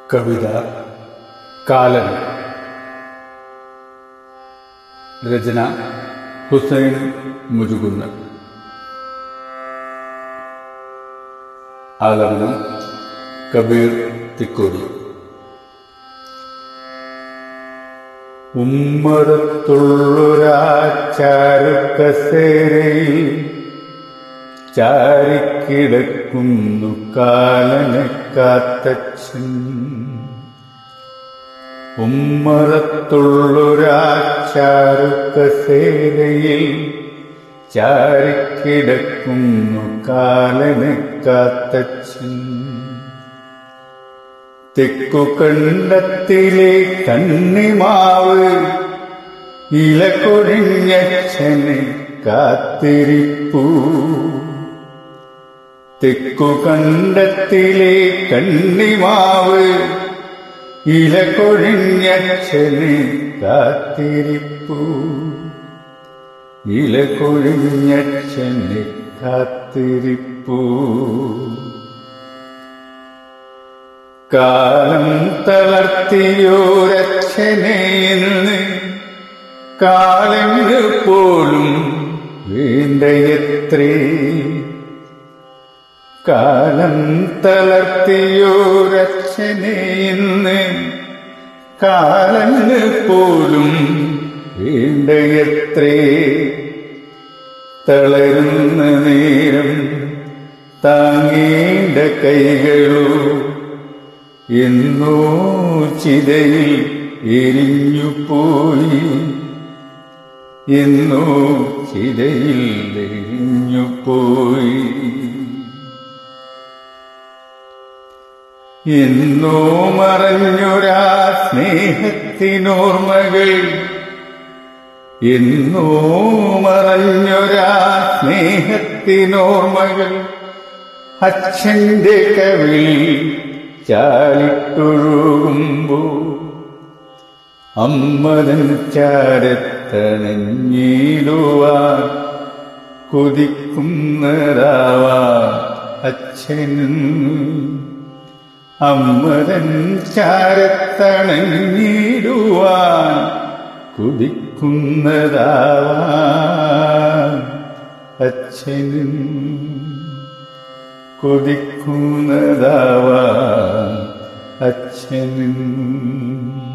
കവിത കാലൻ. രചന ഹുസൈൻ മുരുകുന്ന്. ആലപനം കബീർ തിക്കോടി. ഉമ്മറത്തുള്ളൊരാചാരുക്കസേരയിൽ ചാരിക്കിടക്കുന്നു കാലനെ കാത്തച്ഛൻ. ഉമ്മറത്തുള്ളൊരാചാരുക്കസേരയിൽ ചാരിക്കിടക്കുന്നു കാലനെ കാത്തച്ഛൻ. തെക്കുകണ്ടത്തിലെ കണ്ണിമാവ് ഇല കൊഴിഞ്ഞച്ഛനെ കാത്തിരിപ്പൂ. തെക്കുകണ്ടത്തിലെ കണ്ണിമാവ് ഇല കൊഴിഞ്ഞച്ഛനെ കാത്തിരിപ്പൂ. ഇല കൊഴിഞ്ഞച്ഛനെ കാത്തിരിപ്പൂ. കാലം തളർത്തിയോരച്ഛനെ ഇന്ന് കാലങ്ങൾ പോലും വേണ്ടയത്രേ. കാലം തളർത്തിയോരച്ഛനെ ഇന്ന് കാലങ്ങൾ പോലും വേണ്ടയത്രേ. തളരുന്ന നേരം താങ്ങേണ്ട കൈകളോ എന്നോ ചിതയിൽ എരിഞ്ഞുപോയി. എന്നോ ചിതയിൽ എരിഞ്ഞുപോയി. എന്നോ മറഞ്ഞൊരാ സ്നേഹത്തിനോർമ്മകൾ. എന്നോ മറഞ്ഞൊരാ സ്നേഹത്തിനോർമ്മകൾ അച്ഛന്റെ കവിളിൽ ചാലിട്ടൊഴുകുമ്പോ അമ്മതൻ ചാരത്തണഞ്ഞിടുവാൻ കൊതിക്കുന്നതാവാ അച്ഛനും. അമ്മതൻ ചാരത്തണഞ്ഞിടുവാൻ കൊതിക്കുന്നതാവാ അച്ഛനും. കൊതിക്കുന്നതാവാ അച്ഛനും.